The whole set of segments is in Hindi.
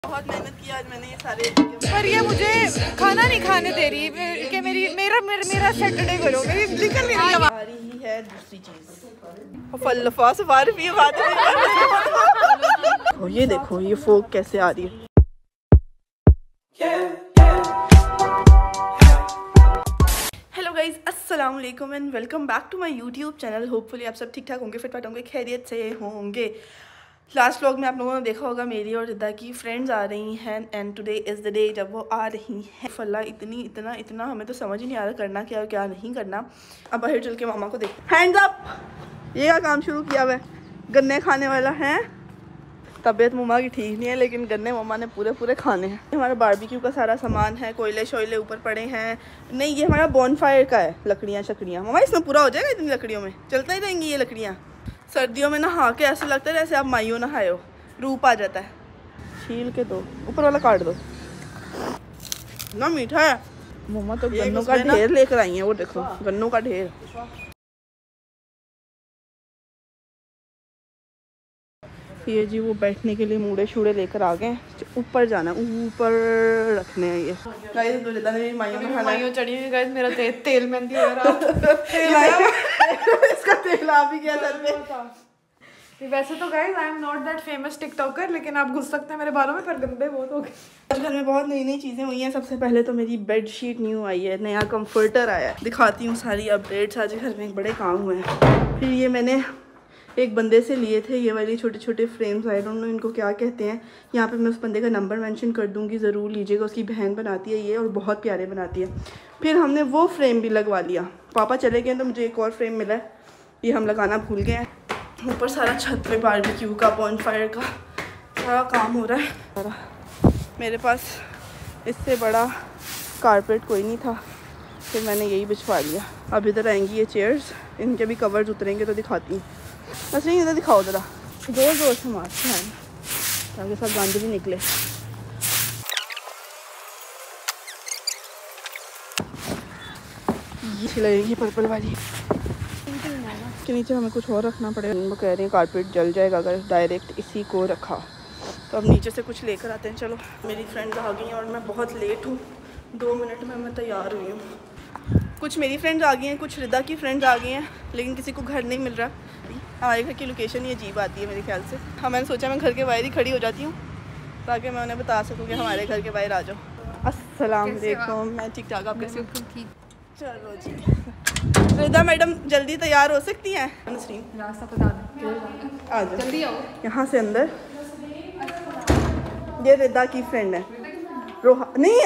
बहुत मेहनत की आज मैंने ये सारे, पर ये मुझे खाना नहीं खाने दे रही कि मेरा सैटरडे करो, मेरी निकल नहीं रही आ रही है दूसरी चीज। फल्लफा से बार भी बात है। ये देखो ये फोक कैसे आ रही है। हेलो गाइज, अस्सलाम वालेकुम and welcome back to my YouTube channel. Hopefully आप सब ठीक ठाक होंगे, फिट फाट होंगे, खैरियत से होंगे। लास्ट व्लॉग में आप लोगों ने देखा होगा मेरी और रिदा की फ्रेंड्स आ रही हैं and today is the day जब वो आ रही हैं। फल्ला इतना हमें तो समझ ही नहीं आ रहा करना क्या और क्या नहीं करना। अब बाहर चल के मामा को देख। हैंड्स अप, ये क्या काम शुरू किया हुआ है? गन्ने खाने वाला है। तबीयत मम्मा की ठीक नहीं है लेकिन गन्ने मम्मा ने पूरे खाने हैं। हमारा बारबेक्यू का सारा सामान है, कोयले शोयले ऊपर पड़े हैं। नहीं, ये हमारा बॉनफायर का है, लकड़ियाँ शकड़ियाँ। मम्मा इसमें पूरा हो जाएगा इतनी लकड़ियों में? चलता ही रहेंगी ये लकड़ियाँ। सर्दियों में नहा के ऐसा लगता है जैसे आप माइयों नहाए हो, रूप आ जाता है। छील के दो, ऊपर वाला काट दो ना। मीठा है। मम्मा तो गन्नों का ढेर लेकर आई है, वो देखो गन्नों का ढेर। ये जी वो बैठने के लिए मूड़े शूड़े लेकर आ गए। ऊपर जाना, ऊपर रखने हैं ये। गाइस दुलिदा ने भी माइयों में खाना चढ़ी हुई। गाइस मेरा तेल मेहंदी हो रहा इसका तेल आ भी गया सर में। वैसे तो guys I am not that famous TikToker, लेकिन आप घुस सकते हैं मेरे बालों में, पर गंदे बहुत हो गए। घर में बहुत नई चीज़ें हुई हैं। सबसे पहले तो मेरी बेडशीट न्यू आई है, नया कंफर्टर आया है। दिखाती हूँ सारी अपडेट्स। आज घर में बड़े काम हुए हैं। फिर ये मैंने एक बंदे से लिए थे ये वाली छोटे छोटे फ्रेम्स। आई डोंट नो इनको क्या कहते हैं। यहाँ पे मैं उस बंदे का नंबर मेंशन कर दूँगी, ज़रूर लीजिएगा। उसकी बहन बनाती है ये और बहुत प्यारे बनाती है। फिर हमने वो फ्रेम भी लगवा लिया। पापा चले गए तो मुझे एक और फ्रेम मिला है, ये हम लगाना भूल गए हैं। ऊपर सारा छत पे बारबेक्यू का, बॉनफायर का सारा काम हो रहा है। मेरे पास इससे बड़ा कारपेट कोई नहीं था, फिर मैंने यही बिछवा लिया। अब इधर आएंगी ये चेयर्स, इनके भी कवर्स उतरेंगे तो दिखाती हूँ। अच्छा इधर दिखाओ ज़रा, जोर से मारते हैं ताकि सब गंद भी निकले। ये लगेगी पर्पल वाली के नीचे। हमें कुछ और रखना पड़ेगा। वो कह रहे हैं कारपेट जल जाएगा अगर डायरेक्ट इसी को रखा। तो अब नीचे से कुछ लेकर आते हैं। चलो, मेरी फ्रेंड्स आ गई हैं और मैं बहुत लेट हूँ। 2 मिनट में मैं तैयार हुई हूँ। कुछ मेरी फ्रेंड्स आ गई हैं, कुछ रिदा की फ्रेंड्स आ गई हैं, लेकिन किसी को घर नहीं मिल रहा। हमारे घर की लोकेशन ही अजीब आती है मेरे ख्याल से। हाँ, मैंने सोचा मैं घर के बाहर ही खड़ी हो जाती हूँ ताकि मैं उन्हें बता सकूँ कि हमारे घर के बाहर आ जाओ। अस्सलाम वालेकुम। मैं ठीक ठाक, आप कैसे हो? चलो जी। रिदा मैडम जल्दी तैयार हो सकती हैं? रास्ता बता दो, आ जाओ जल्दी आओ। यहाँ से अंदर। ये रिदा की फ्रेंड है रोहा। नहीं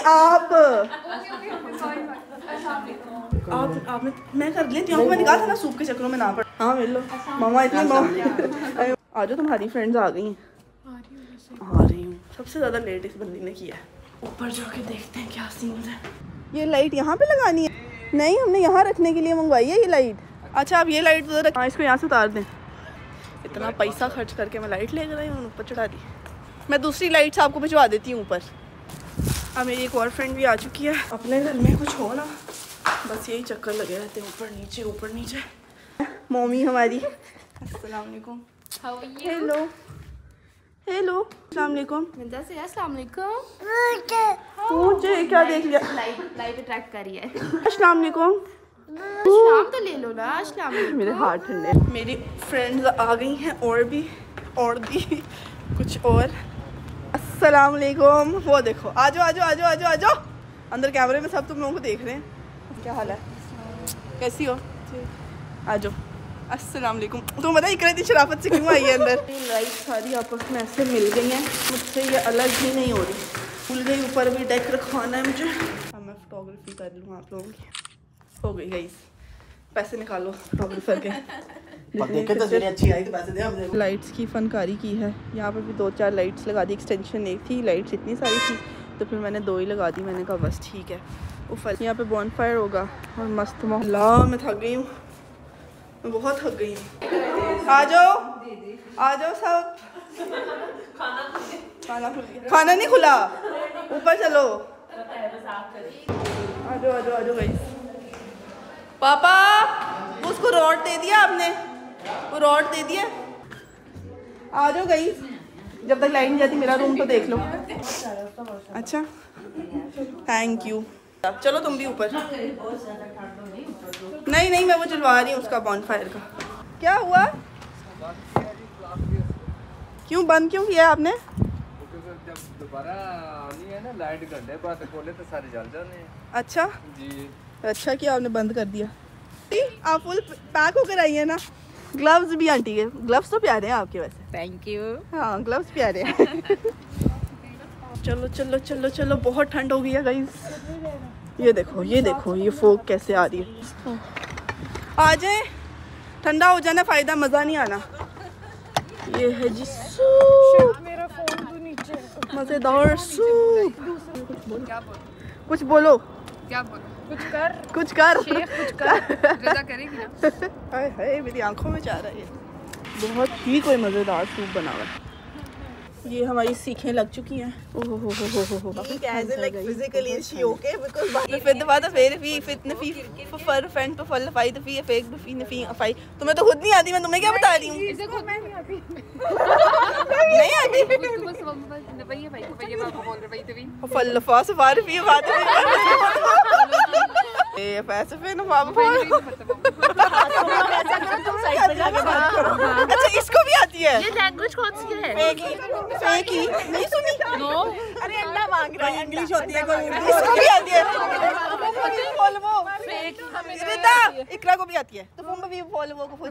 आपने मैं कर लेती हूँ। मैंने कहा था ना सूप के चक्करों में ना पड़। हाँ मिल लो मामा, इतनी आ जाओ। तुम्हारी फ्रेंड्स आ गई हैं। आ रही हूँ। सबसे ज़्यादा लेट इस बंदी ने किया है। ऊपर जाके देखते हैं क्या सीन है। ये लाइट यहाँ पे लगानी है? नहीं, हमने यहाँ रखने के लिए मंगवाई है ये लाइट। अच्छा आप ये लाइट उधर रख। हाँ, इसको यहाँ से उतार दें। इतना पैसा खर्च करके मैं लाइट लेकर आई हूँ, ऊपर चढ़ा दी। मैं दूसरी लाइट से आपको भिजवा देती हूँ ऊपर। अब मेरी एक और फ्रेंड भी आ चुकी है। अपने घर में कुछ हो ना, बस यही चक्कर लगे रहते हैं, ऊपर नीचे ऊपर नीचे। मम्मी हमारी। अस्सलाम वालेकुम। Hello hello. अस्सलाम वालेकुम। अस्सलाम वालेकुम। मुझे क्या देख लिया? लाइट अट्रैक्ट करी है। अस्सलाम वालेकुम। अस्सलाम तो ले लो ना। अस्सलाम वालेकुम। मेरे हाथ ठंडे। मेरी फ्रेंड्स आ गई हैं और भी कुछ और। अस्सलाम वालेकुम। वो देखो, आ जाओ आ जाओ आ जाओ आ जाओ आ जाओ। अंदर कैमरे में सब तुम लोगों को देख रहे हैं। क्या हाल है, कैसी हो? आ जाओ। अस्सलाम वालेकुम। तुम बताइए इकरा इतनी शराफत से क्यों आई है अंदर? ये लाइट सारी आपस में ऐसे मिल गई हैं, मुझसे ये अलग ही नहीं हो रही। भूल गई ऊपर भी डेक रखवाना है मुझे। हाँ, मैं फोटोग्राफी कर लूँ आप लोगों की। हो गई गाइस, पैसे निकालो फोटोग्राफर के। तस्वीरें अच्छी आई तो पैसे दे हमने। लाइट्स की फनकारी की है। यहाँ पर भी 2-4 लाइट्स लगा दी। एक्सटेंशन एक थी, लाइट्स इतनी सारी थी तो फिर मैंने 2 ही लगा दी। मैंने कहा बस ठीक है। उफल यहाँ पे बॉनफायर होगा और मस्त मोहल्ला। मैं थक गई हूँ, मैं बहुत थक गई हूँ। आ जाओ सब। खाना नहीं खुला, ऊपर चलो। आ जाओ गाइस। पापा उसको रॉड दे दिया आपने? वो रॉड दे दिया। आ जाओ गाइस, जब तक लाइट नहीं जाती मेरा रूम तो देख लो। अच्छा थैंक यू। चलो तुम भी ऊपर। नहीं नहीं मैं वो जलवा रही हूँ उसका बॉनफायर का। क्या हुआ? क्यों बंद क्यों किया आपने? जब दोबारा आनी है ना लाइट घंटे बाद खोले तो सारे जल जाने हैं। अच्छा जी अच्छा किया आपने बंद कर दिया। आप फुल पैक होकर आई है ना। ग्लव्स भी आंटी के ग्लव्स तो प्यारे हैं आपके वैसे। Thank you. हाँ ग्लव्स प्यारे हैं। चलो चलो चलो चलो बहुत ठंड हो गई है गाइस। ये देखो ये फोग कैसे आ रही है। आ जाए ठंडा हो जाना फ़ायदा मज़ा नहीं आना। ये है जी सूप मेरा फोन तो नीचे। मज़ेदार सूप। कुछ बोलो क्या बोलूं? कुछ कर शेख कुछ कर। रजा करेगी ना। हाय हाय मेरी आंखों में जा रहा है। बहुत ही कोई मज़ेदार सूप बना हुआ है। ये हमारी सीखें लग चुकी हैं। ओहो हो physically is she okay because फिर दबाता फिर भी फितने फी फर फैन पे फल फाई तो फी फेक फी नफी अफाई। तुम्हें तो खुद नहीं आती मैं तुम्हें क्या बता रही हूँ। इसे खुद मैं नहीं आती। नहीं आती फल फा सफार फी बात ये पैसे पे ना अच्छा इसको भी आती है। ये लैंग्वेज कौन सी है? फेक ही नहीं सुनी। नो अरे अंडा मांग रहा है इंग्लिश होती है कोई इसको भी आती है। फॉलो रिदा इकरा को भी आती है तो तुम भी फॉलो को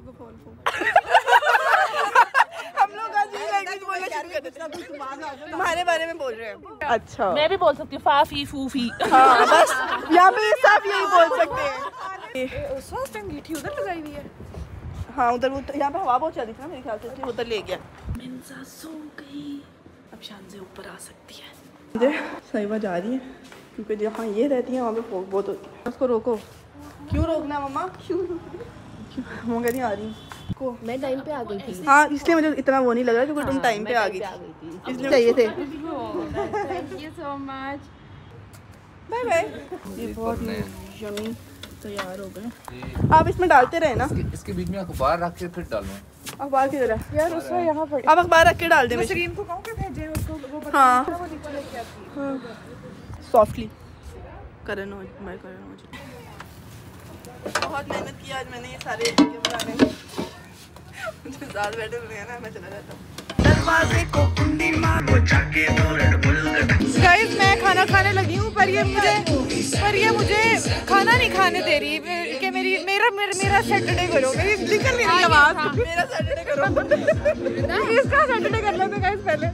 हम लोग आज ये लैंग्वेज बोलना शुरू कर देते। तुम्हारे बारे में बोल रहे हैं। अच्छा मैं भी बोल सकती हूँ फाफी फूफी। हाँ बस यहाँ पे सब यही बोल सकते हैं। स्वास्थ्य अंगीठी उधर लगाई हुई है। हाँ उधर यहाँ पे हवा बहुत चल रही थी ना मेरे ख्याल से इसलिए उधर ले गया। मिन्सा सो गई अब शान से ऊपर आ सकती है। सहीवा जा रही है क्योंकि जहाँ ये रहती है वहाँ पे फोक बहुत होती है। उसको रोको। क्यों रोकना मम्मा? क्यों वो कह नहीं आ रही को। मैं टाइम पे आ गई थी। हाँ इसलिए मुझे इतना वो नहीं लगा क्योंकि तुम टाइम पे आ गई थी इसलिए चाहिए थे। Thank you so much. Bye bye. ये बहुत यम्मी तैयार हो गए। आप इसमें डालते रहे ना। इसके बीच में अखबार रख के फिर डालूं। अखबार की तरह यार उसका यहाँ पर आप अखबार रख के डाल दें। स्क्रीन को कहूँ कि भेजें उसको वो बता। हाँ वो नीचे लेके आती है। सॉफ्टली करण मैं करण बहुत मेहनत की आज मैंने ये सारे बनाने में। मुझे साथ बैठे हुए हैं ना मैं चला जाता हूँ। गाइस मैं खाना खाने लगी हूँ पर ये मुझे खाना नहीं खाने दे रही कि मेरा सैटरडे करो। मेरी निकल नहीं रही आवाज। मेरा सैटरडे करो। इसका सैटरडे कर लेते गाइस पहले।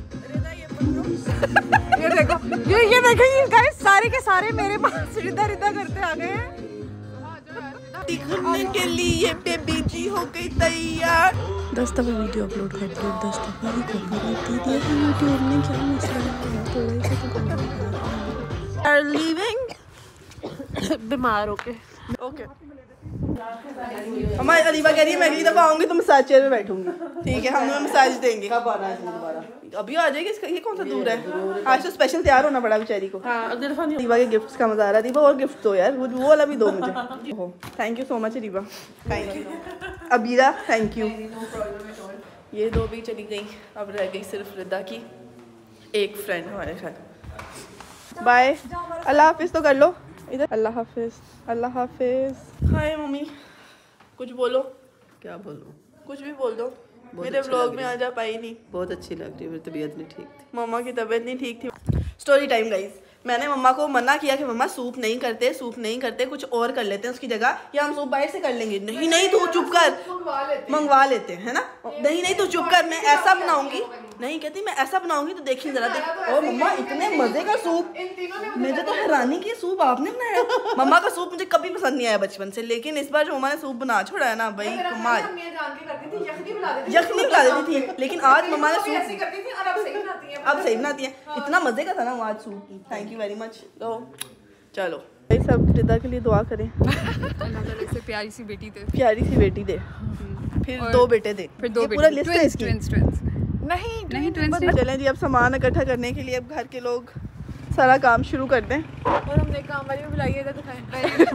ये देखो ये देखेंगे गाइस सारे के सारे मेरे पास रिदा करते आ गए हैं। दिखने के लिए बेबी जी हो गई तैयार। 10 दफ़ा वीडियो अपलोड करती हूँ 10 दफ़ा ही कॉपीराइट दे दिया है यूट्यूब ने। क्या मसला है? Are leaving बीमार होके। ओके हमारी अलीबा कह रही है मैं अगली दफा आऊंगी तो मसाज चेयर पे बैठूंगी। ठीक है हम लोग मसाज देंगे। कब आना है दोबारा? अभी आ जाएगी। इसका ये कौन सा दूर है? आज तो स्पेशल तैयार होना पड़ा बेचारी को। हाँ अगली दफा नहीं। अलीबा के गिफ्ट्स का मजा आ रहा है। दीबा और गिफ्ट दो यार वो वाला भी दो मुझे। Thank you so much Aliba. Thank you Abira thank you. ये दो भी चली गई अब रह गई सिर्फ रिदा की एक फ्रेंड हमारे साथ। बाय अल्लाह हाफिज़ तो कर लो इधर। अल्लाह हाफिज़। हाय मम्मी कुछ बोलो। क्या बोलूं? कुछ भी बोल दो। मेरे व्लॉग में आज आप आई नहीं। बहुत अच्छी लग रही है। मेरी तबीयत नहीं ठीक थी। मम्मा की तबीयत नहीं ठीक थी। Story time guys. मैंने मम्मा को मना किया कि मम्मा सूप नहीं करते कुछ और कर लेते हैं उसकी जगह या हम सूप बाहर से कर लेंगे। नहीं तू चुप कर मंगवा लेते हैं ना। नहीं तू चुप कर मैं ऐसा बनाऊंगी। नहीं कहती मैं ऐसा बनाऊंगी तो देखिए जरा देख। ओ मम्मा इतने मजे का सूप। मुझे तो हैरानी की सूप आपने बनाया। मम्मा का सूप मुझे कभी पसंद नहीं आया बचपन से लेकिन इस बार जो मम्मा ने सूप बना छोड़ा है ना भाई कमाल। यखनी बना देती थी लेकिन आज मम्मा ने सूप अब सही बनाती है। इतना मजे का था ना आज soup. Thank you very much. तो चलो सब रिदा के लिए दुआ करें। से प्यारी सी बेटी दे फिर दो बेटे दे फिर दो पूरा लिस्ट है इसकी। नहीं ट्विंस। चलें जी अब सामान इकट्ठा करने के लिए अब घर के लोग सारा काम शुरू कर दें। और हमने काम वाली को बुलाइए तो दिखाएं।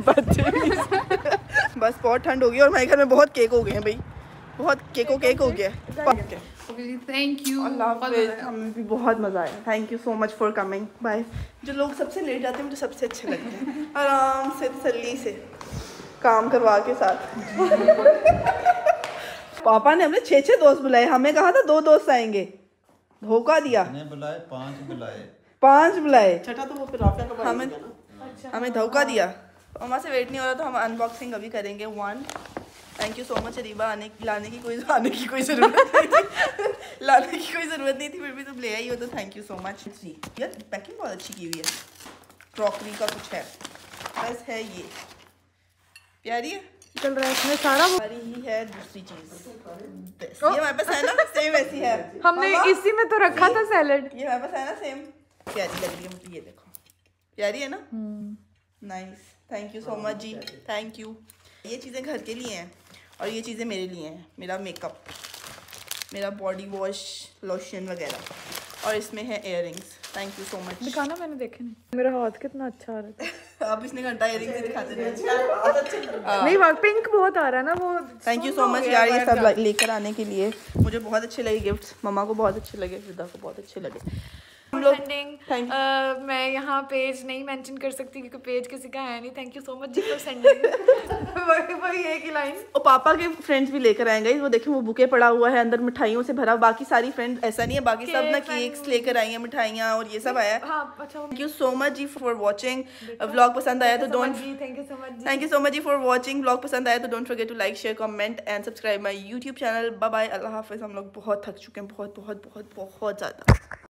बस बहुत ठंड हो गई और हमारे घर में बहुत केक हो गए हैं भाई। बहुत केक हो गया है। Thank you. अल्लाह हाफिज़, हमें भी बहुत मज़ा आया। Thank you so much for coming. Bye. जो लोग सबसे लेट जाते हैं मुझे सबसे अच्छे लगते हैं, आराम से तसल्ली से काम करवा के साथ। पापा ने हमने 6 दोस्त बुलाए, हमें कहा था 2 दोस्त आएंगे, धोखा दिया। बुलाए 5 बुलाए 5 बुलाए, छठा तो वो फिर राफिया का हमें हमें धोखा दिया। मम्मा से वेट नहीं हो रहा तो हम अनबॉक्सिंग अभी करेंगे। 1 thank you so much Areeba, लाने की कोई ज़रूरत नहीं थी लाने की कोई ज़रूरत नहीं थी, फिर भी तुम ले आई हो तो थैंक यू सो मच। यार पैकिंग बहुत अच्छी की हुई है, क्रॉकरी का कुछ है, बस है ये प्यारी है, चल रहा है इसमें सारा। प्यारी ही है। दूसरी चीज़ ये हमारे पास है ना, सेम ऐसी है, हमने इसी में तो रखा था सैलेड। ये हमारे पास है ना सेम, प्यारी लग रही है मुझे, ये देखो प्यारी है ना। Nice, thank you so much ji, thank you. ये चीज़ें घर के लिए हैं और ये चीज़ें मेरे लिए हैं, मेरा मेकअप, मेरा बॉडी वॉश, लोशन वगैरह, और इसमें है earrings. Thank you so much. दिखाना, मैंने देखे नहीं। मेरा हाथ कितना अच्छा आ रहा है। अब इसने घंटा इयररिंग्स दिखाते रहे। नहीं वाह, पिंक बहुत आ रहा है ना वो। थैंक यू सो मच यार, ये सब लेकर आने के लिए मुझे बहुत अच्छे लगे गिफ्ट्स। मम्मा को बहुत अच्छे लगे, रिदा को बहुत अच्छे लगे। हम लोग सेंडिंग, मैं यहाँ पेज नहीं मेंशन कर सकती क्योंकि पेज किसी का है नहीं। Thank you so much ji for sending. वही एक ही लाइन। और पापा के फ्रेंड्स भी लेकर आएंगे, वो देखिए वो बुके पड़ा हुआ है अंदर मिठाइयों से भरा। बाकी सारी फ्रेंड्स ऐसा नहीं है, बाकी सब ना केक्स लेकर आई हैं, मिठाइयाँ और ये सब आया है। हाँ, अच्छा। Thank you so much ji for watching. Vlog पसंद आया तो don't thank you so much. Thank you so much ji for watching. Vlog पसंद आया तो don't forget to like, share, comment and subscribe my YouTube channel. Bye bye, अल्लाह हाफिज़। हम लोग बहुत थक चुके हैं, बहुत बहुत बहुत बहुत ज़्यादा।